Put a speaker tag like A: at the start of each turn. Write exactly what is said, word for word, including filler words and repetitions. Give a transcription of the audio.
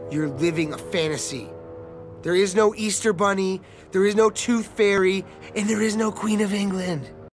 A: You're living a fantasy. There is no Easter Bunny, there is no Tooth Fairy, and there is no Queen of England.